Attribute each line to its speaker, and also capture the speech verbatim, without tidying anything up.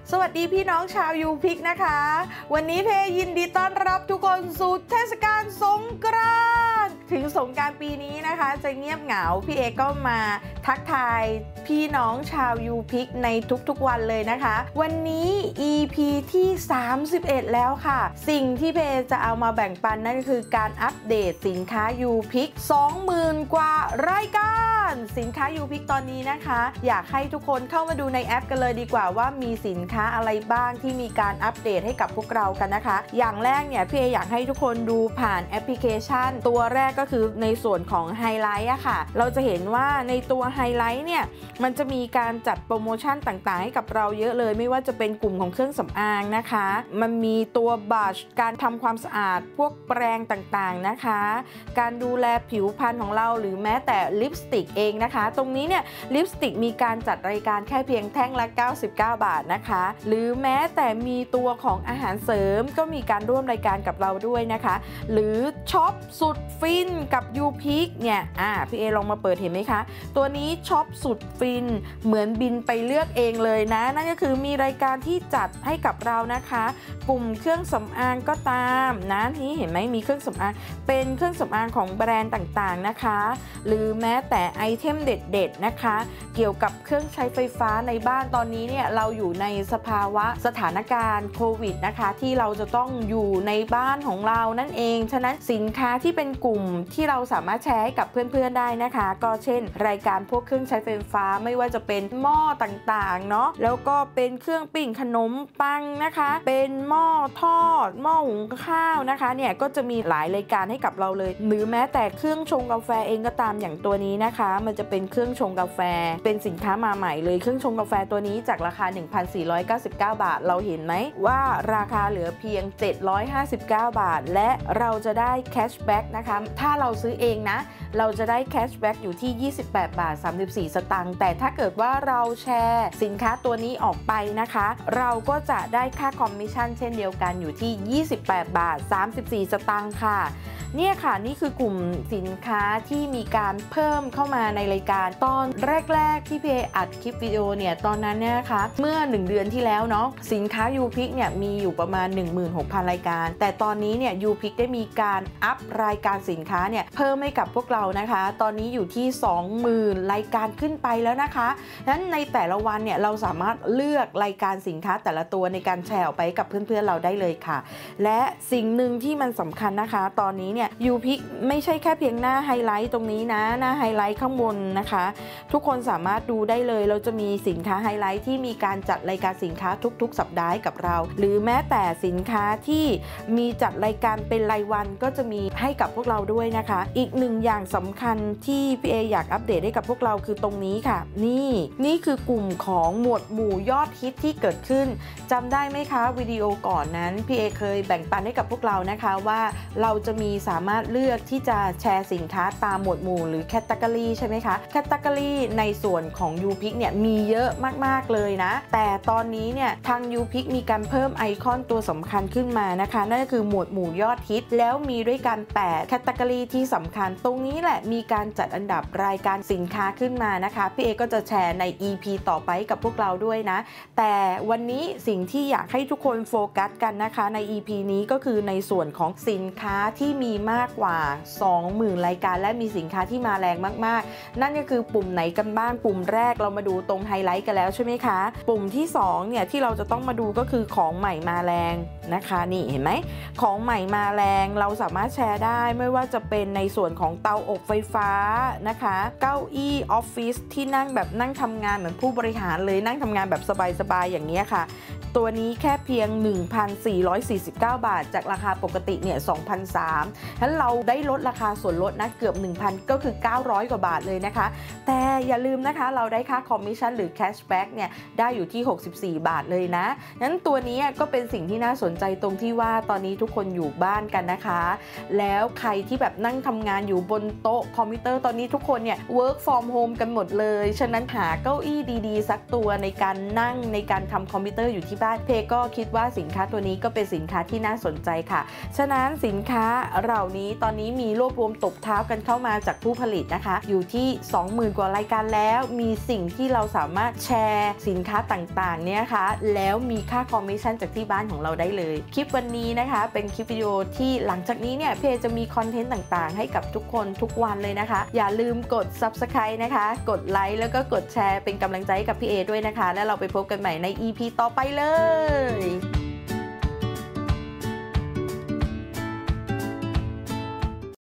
Speaker 1: สวัสดีพี่น้องชาวยูพิกนะคะวันนี้เพยินดีต้อนรับทุกคนสู่เทศกาลสงกรานต์ถึงสงกรานต์ปีนี้นะคะจะเงียบเหงาพี่เอก็มาทักทายพี่น้องชาวยูพิกในทุกๆวันเลยนะคะวันนี้ อี พี ที่สามสิบเอ็ดแล้วค่ะสิ่งที่เพจะเอามาแบ่งปันนั่นก็คือการอัปเดตสินค้ายูพิก สองหมื่น กว่ารายการสินค้ายูพิกตอนนี้นะคะอยากให้ทุกคนเข้ามาดูในแอปกันเลยดีกว่าว่ามีสินค้าอะไรบ้างที่มีการอัปเดตให้กับพวกเรากันนะคะอย่างแรกเนี่ยพี่เออยากให้ทุกคนดูผ่านแอปพลิเคชันตัวแรกก็คือในส่วนของไฮไลท์อะค่ะเราจะเห็นว่าในตัวไฮไลท์เนี่ยมันจะมีการจัดโปรโมชั่นต่างๆให้กับเราเยอะเลยไม่ว่าจะเป็นกลุ่มของเครื่องสำอางนะคะมันมีตัวบัชการทำความสะอาดพวกแปรงต่างๆนะคะการดูแลผิวพรรณของเราหรือแม้แต่ลิปสติกเองนะคะตรงนี้เนี่ยลิปสติกมีการจัดรายการแค่เพียงแท่งละเก้าสิบเก้าบาทนะคะหรือแม้แต่มีตัวของอาหารเสริมก็มีการร่วมรายการกับเราด้วยนะคะหรือช็อปสุดฟินกับยูพิกเนี่ยอ่าพี่เอลองมาเปิดเห็นไหมคะตัวนี้ช็อปสุดฟินเหมือนบินไปเลือกเองเลยนะนั่นก็คือมีรายการที่จัดให้กับเรานะคะกลุ่มเครื่องสำอางก็ตามนะนี่เห็นไหมมีเครื่องสำอางเป็นเครื่องสำอางของแบรนด์ต่างๆนะคะหรือแม้แต่ไอเทมเด็ดๆนะคะเกี่ยวกับเครื่องใช้ไฟฟ้าในบ้านตอนนี้เนี่ยเราอยู่ในสภาวะสถานการณ์โควิดนะคะที่เราจะต้องอยู่ในบ้านของเรานั่นเองฉะนั้นสินค้าที่เป็นกลุ่มที่เราสามารถแชร์ให้กับเพื่อนๆได้นะคะก็เช่นรายการพวกเครื่องใช้ไฟฟ้าไม่ว่าจะเป็นหม้อต่างๆเนาะแล้วก็เป็นเครื่องปิ้งขนมปังนะคะเป็นหม้อทอดหม้อหุงข้าวนะคะเนี่ยก็จะมีหลายรายการให้กับเราเลยหรือแม้แต่เครื่องชงกาแฟเองก็ตามอย่างตัวนี้นะคะมันจะเป็นเครื่องชงกาแฟเป็นสินค้ามาใหม่เลยเครื่องชงกาแฟตัวนี้จากราคา หนึ่งพันสี่ร้อยเก้าสิบเก้า บาทเราเห็นไหมว่าราคาเหลือเพียงเจ็ดร้อยห้าสิบเก้าบาทและเราจะได้แคชแบ็กนะคะถ้าเราซื้อเองนะเราจะได้แคชแบ็กอยู่ที่ยี่สิบแปดบาทสามสิบสี่สตางค์แต่ถ้าเกิดว่าเราแชร์สินค้าตัวนี้ออกไปนะคะเราก็จะได้ค่าคอมมิชชั่นเช่นเดียวกันอยู่ที่ยี่สิบแปดบาทสามสิบสี่สตางค์ค่ะเนี่ยค่ะนี่คือกลุ่มสินค้าที่มีการเพิ่มเข้ามาในรายการตอนแรกๆที่พี่อัดคลิปวิดีโอเนี่ยตอนนั้นเนี่ยนะคะเมื่อหนึ่งเดือนที่แล้วเนาะสินค้ายูพิกเนี่ยมีอยู่ประมาณ หนึ่งหมื่นหกพัน รายการแต่ตอนนี้เนี่ยยูพิกได้มีการอัพรายการสินค้าเนี่ยเพิ่มให้กับพวกเรานะคะตอนนี้อยู่ที่ สองหมื่น รายการขึ้นไปแล้วนะคะนั้นในแต่ละวันเนี่ยเราสามารถเลือกรายการสินค้าแต่ละตัวในการแชร์ออกไปกับเพื่อนๆเราได้เลยค่ะและสิ่งหนึ่งที่มันสำคัญนะคะตอนนี้เนี่ยยูพิกไม่ใช่แค่เพียงหน้าไฮไลท์ตรงนี้นะหน้าไฮไลท์ข้างบนนะคะทุกคนสามารถดูได้เลยเราจะมีสินค้าไฮไลท์ที่มีการจัดรายการสินค้าทุกๆสัปดาห์กับเราหรือแม้แต่สินค้าที่มีจัดรายการเป็นรายวันก็จะมีให้กับพวกเราด้วยนะคะอีกหนึ่งอย่างสำคัญที่พี่เออยากอัปเดตให้กับพวกเราคือตรงนี้ค่ะนี่นี่คือกลุ่มของหมวดหมู่ยอดฮิตที่เกิดขึ้นจำได้ไหมคะวิดีโอก่อนนั้นพี่เอเคยแบ่งปันให้กับพวกเรานะคะว่าเราจะมีสามารถเลือกที่จะแชร์สินค้าตามหมวดหมู่หรือแคตตากรีใช่ไหมคะแคตตากรีในส่วนของยูพิกเนี่ยมีเยอะมากๆเลยนะแต่ตอนนี้เนี่ยทางยูพิกมีการเพิ่มไอคอนตัวสำคัญขึ้นมานะคะนั่นก็คือหมวดหมู่ยอดฮิตแล้วมีด้วยกันแปดแคตตากรีที่สำคัญตรงนี้แหละมีการจัดอันดับรายการสินค้าขึ้นมานะคะพี่เอก็จะแชร์ใน อี พี ต่อไปกับพวกเราด้วยนะแต่วันนี้สิ่งที่อยากให้ทุกคนโฟกัสกันนะคะใน อี พี นี้ก็คือในส่วนของสินค้าที่มีมากกว่า สองหมื่น รายการและมีสินค้าที่มาแรงมากๆนั่นก็คือปุ่มไหนกันบ้างปุ่มแรกเรามาดูตรงไฮไลท์กันแล้วใช่ไหมคะปุ่มที่สองเนี่ยที่เราจะต้องมาดูก็คือของใหม่มาแรงนะคะนี่เห็นไหมของใหม่มาแรงเราสามารถแชร์ได้ไม่ว่าจะเป็นในส่วนของเตาอบไฟฟ้านะคะเก้าอี้ออฟฟิศที่นั่งแบบนั่งทำงานเหมือนผู้บริหารเลยนั่งทำงานแบบสบายๆอย่างนี้ค่ะตัวนี้แค่เพียง หนึ่งพันสี่ร้อยสี่สิบเก้า บาทจากราคาปกติเนี่ย สองพันสามร้อย ฉะนั้นเราได้ลดราคาส่วนลดนะเกือบ หนึ่งพัน ก็คือเก้าร้อยกว่าบาทเลยนะคะแต่อย่าลืมนะคะเราได้ค่าคอมมิชชั่นหรือแคชแบ็กเนี่ยได้อยู่ที่หกสิบสี่บาทเลยนะนั้นตัวนี้ก็เป็นสิ่งที่น่าสนใจตรงที่ว่าตอนนี้ทุกคนอยู่บ้านกันนะคะแล้วใครที่แบบนั่งทำงานอยู่บนโต๊ะคอมพิวเตอร์ตอนนี้ทุกคนเนี่ย work from home กันหมดเลยฉะนั้นหาเก้าอี้ดีๆสักตัวในการนั่งในการทำคอมพิวเตอร์อยู่ที่บ้านได้เพก็คิดว่าสินค้าตัวนี้ก็เป็นสินค้าที่น่าสนใจค่ะฉะนั้นสินค้าเหล่านี้ตอนนี้มีรวบรวมตบเท้ากันเข้ามาจากผู้ผลิตนะคะอยู่ที่ สองหมื่น กว่ารายการแล้วมีสิ่งที่เราสามารถแชร์สินค้าต่างๆเนี่ยค่ะแล้วมีค่าคอมมิชชั่นจากที่บ้านของเราได้เลยคลิปวันนี้นะคะเป็นคลิปวิดีโอที่หลังจากนี้เนี่ยเพจะมีคอนเทนต์ต่างๆให้กับทุกคนทุกวันเลยนะคะอย่าลืมกด ซับสไครบ์ นะคะกดไลค์แล้วก็กดแชร์เป็นกำลังใจให้กับพี่เอด้วยนะคะแล้วเราไปพบกันใหม่ใน อี พี ต่อไปเลย